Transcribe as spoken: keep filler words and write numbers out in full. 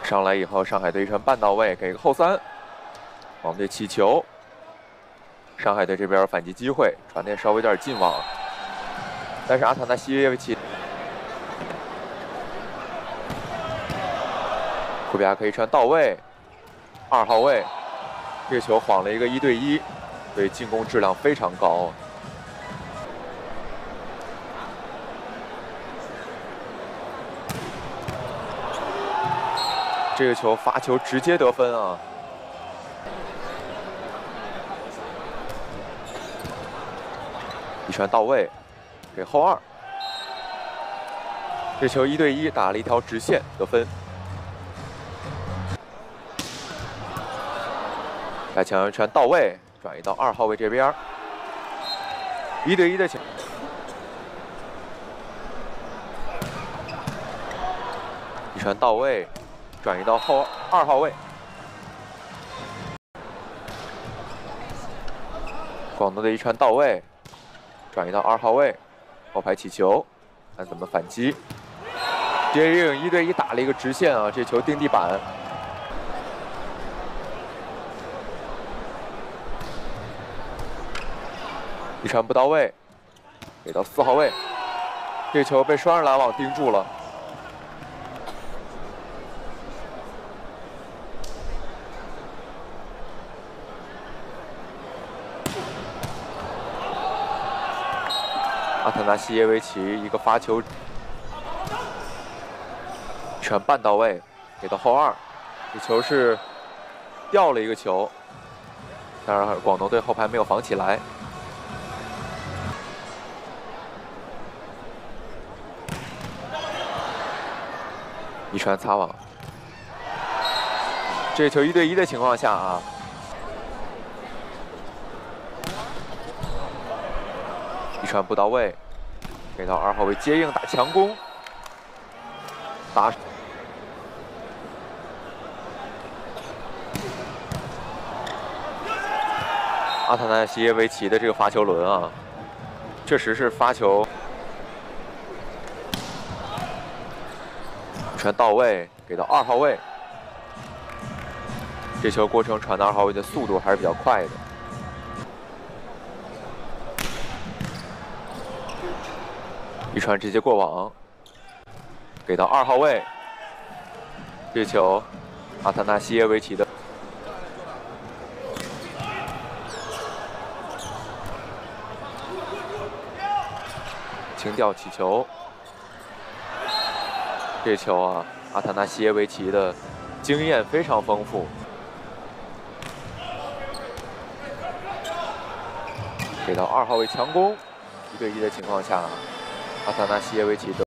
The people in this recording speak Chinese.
上来以后，上海队一传半到位，给个后三，黄队起球。上海队这边反击机会，传的稍微有点近网，但是阿塔纳西耶维奇，库比亚可以传到位，二号位，这球晃了一个一对一，所以进攻质量非常高。 这个球发球直接得分啊！一传到位，给后二。这球一对一打了一条直线，得分。来强一传到位，转移到二号位这边。一对一的球。 一传到位，转移到后二号位。广东的一传到位，转移到二号位，后排起球，看怎么反击。接应一对一打了一个直线啊，这球定地板。一传不到位，给到四号位，这球被双人拦网盯住了。 阿塔纳西耶维奇一个发球，传半到位，给到后二，这球是掉了一个球，当然广东队后排没有防起来。一传擦网，这球一对一的情况下啊。 一传不到位，给到二号位接应打强攻，打阿塔纳西耶维奇的这个发球轮啊，确实是发球传到位，给到二号位，这球过程传到二号位的速度还是比较快的。 一传直接过网，给到二号位，这球阿塔纳西耶维奇的轻吊起球，这球啊，阿塔纳西耶维奇的经验非常丰富，给到二号位强攻，一对一的情况下。 阿塔纳西耶维奇的。